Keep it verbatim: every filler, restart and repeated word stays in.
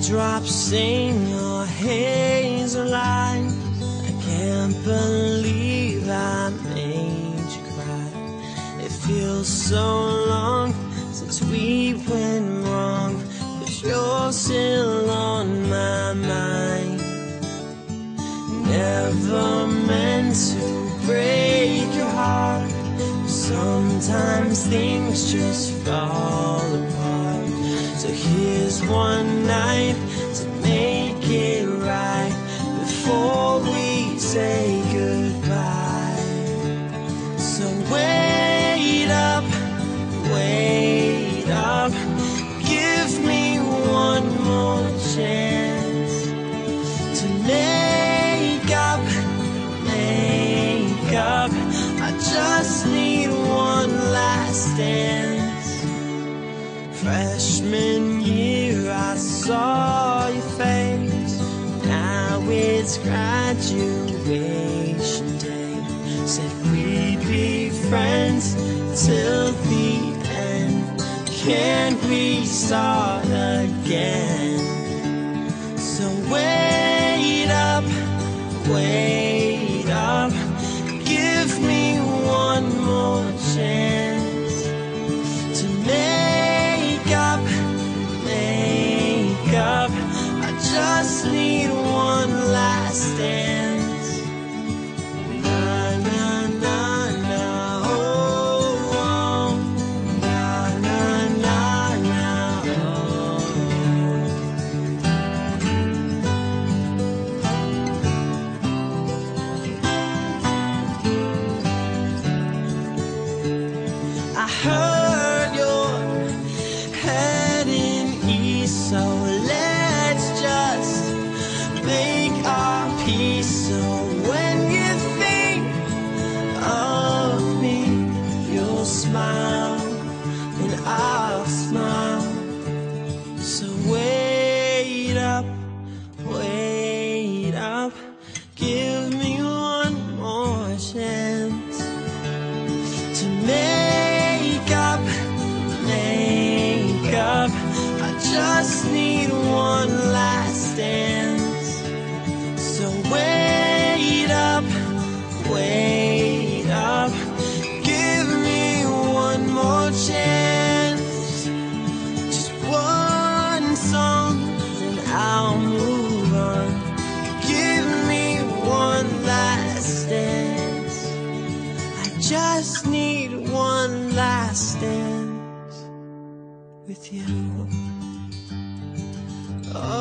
Raindrops in your hazel eyes. I can't believe I made you cry. It feels so long since we went wrong, but you're still on my mind. Never meant to break your heart. Sometimes things just fall apart. So here's one night to make it right before we say goodbye. So wait up, wait up, give me one more chance to make up, make up. I just need one last dance. Freshman year I saw your face. Now it's graduation day. Said we'd be friends till the end. Can't we start again? So wait up, wait up, give me one more chance to make up, make up. I just need one last dance. Na na na na, oh, oh. Na na na na, I heard you're heading east, so let's just make our peace. So when you think of me, you'll smile and I'll smile. So wait up, wait up, give me one more chance to make up, make up. I just need one last dance. So wait up, wait up, give me one more chance. Just one song and I'll move on. Give me one last dance. I just need one last dance with you. Oh.